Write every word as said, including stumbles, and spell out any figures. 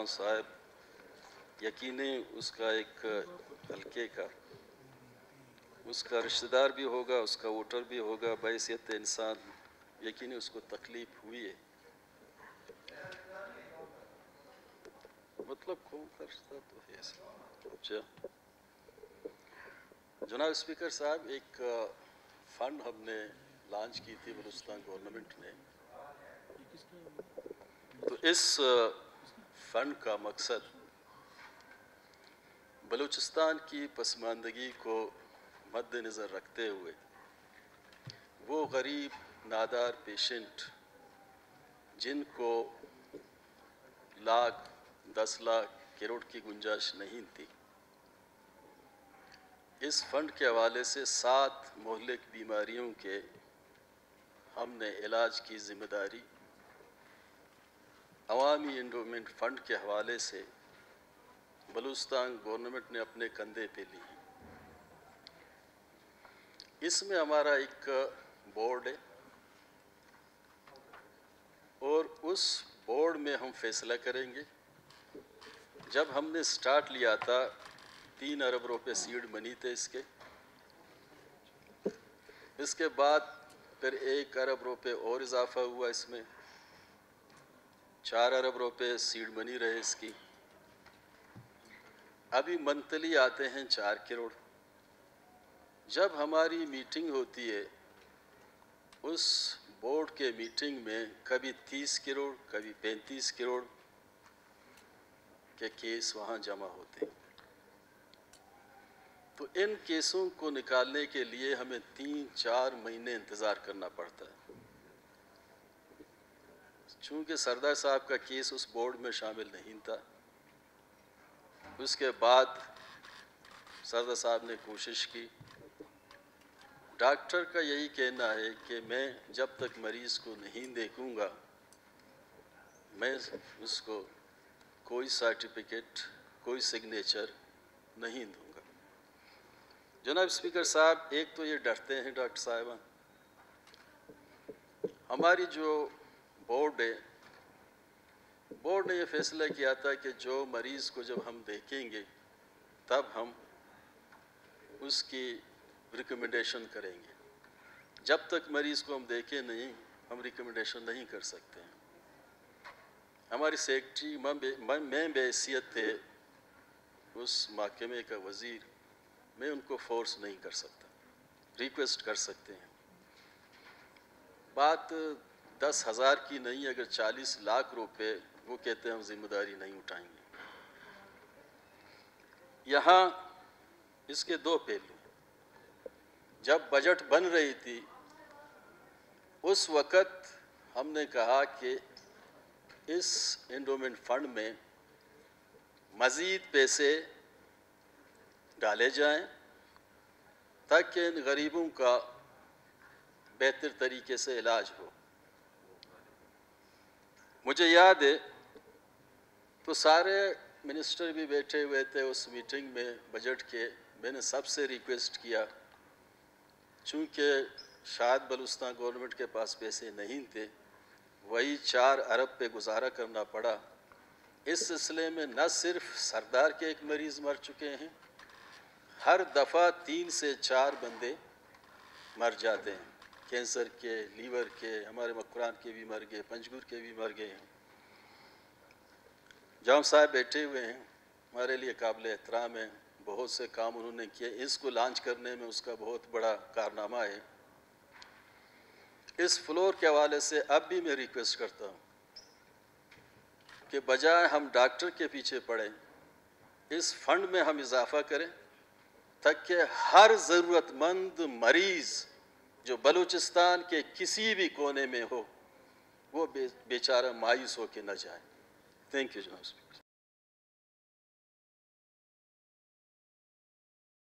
खान साहब, यकीनी उसका एक हल्के का उसका रिश्तेदार भी होगा, उसका वोटर भी होगा, बहैसियत इंसान यकीनी उसको तकलीफ हुई है। मतलब कौन करता तो है। अच्छा जनाब स्पीकर साहब, एक फ़ंड हमने लॉन्च की थी बलूचिस्तान गवर्नमेंट ने। तो इस फ़ंड का मकसद बलूचिस्तान की पसमानदगी को मद्देनज़र रखते हुए वो गरीब नादार पेशेंट जिनको लाख दस लाख करोड़ की गुंजाइश नहीं थी, इस फंड के हवाले से सात मोहल्लिक बीमारियों के हमने इलाज की जिम्मेदारी अवामी एंडोमेंट फ़ंड के हवाले से बलूचिस्तान गवर्नमेंट ने अपने कंधे पे ली। इसमें हमारा एक बोर्ड है और उस बोर्ड में हम फैसला करेंगे। जब हमने स्टार्ट लिया था तीन अरब रुपए सीड मनी थे इसके, इसके बाद फिर एक अरब रुपए और इजाफा हुआ, इसमें चार अरब रुपए सीड मनी रहे इसकी। अभी मंथली आते हैं चार करोड़। जब हमारी मीटिंग होती है उस बोर्ड के मीटिंग में कभी तीस करोड़ कभी पैंतीस करोड़ के केस वहाँ जमा होते हैं। तो इन केसों को निकालने के लिए हमें तीन चार महीने इंतज़ार करना पड़ता है। चूँकि सरदार साहब का केस उस बोर्ड में शामिल नहीं था, उसके बाद सरदार साहब ने कोशिश की। डॉक्टर का यही कहना है कि मैं जब तक मरीज़ को नहीं देखूंगा मैं उसको कोई सर्टिफिकेट कोई सिग्नेचर नहीं दूंगा। जनाब स्पीकर साहब, एक तो ये डरते हैं डॉक्टर साहिबा। हमारी जो बोर्ड है, बोर्ड ने ये फैसला किया था कि जो मरीज़ को जब हम देखेंगे तब हम उसकी रिकमेंडेशन करेंगे। जब तक मरीज़ को हम देखें नहीं, हम रिकमेंडेशन नहीं कर सकते हैं। हमारी सेक्रेटरी मैं बेहैसियत थे उस महकमे का वज़ीर, मैं उनको फोर्स नहीं कर सकता, रिक्वेस्ट कर सकते हैं। बात दस हज़ार की नहीं, अगर चालीस लाख रुपए वो कहते हैं हम जिम्मेदारी नहीं उठाएंगे। यहाँ इसके दो पहलू। जब बजट बन रही थी उस वक़्त हमने कहा कि इस एंडोमेंट फ़ंड में मज़ीद पैसे डाले जाएं ताकि इन गरीबों का बेहतर तरीके से इलाज हो। मुझे याद है तो सारे मिनिस्टर भी बैठे हुए थे उस मीटिंग में बजट के। मैंने सबसे रिक्वेस्ट किया, चूँकि शायद बलूचिस्तान गवर्नमेंट के पास पैसे नहीं थे, वही चार अरब पे गुजारा करना पड़ा। इस सिलसिले में न सिर्फ सरदार के एक मरीज़ मर चुके हैं, हर दफ़ा तीन से चार बंदे मर जाते हैं। कैंसर के, लीवर के, हमारे मकुरान के भी मर गए, पंजगुर के भी मर गए हैं। जाम साहब बैठे हुए हैं, हमारे लिए काबिल एहतराम है, बहुत से काम उन्होंने किए। इसको लॉन्च करने में उसका बहुत बड़ा कारनामा है। इस फ्लोर के हवाले से अब भी मैं रिक्वेस्ट करता हूँ कि बजाय हम डॉक्टर के पीछे पड़ें, इस फंड में हम इजाफा करें ताकि हर ज़रूरतमंद मरीज़ जो बलूचिस्तान के किसी भी कोने में हो वो बे, बेचारा मायूस होकर न जाए। थैंक यू जनाब स्पीकर।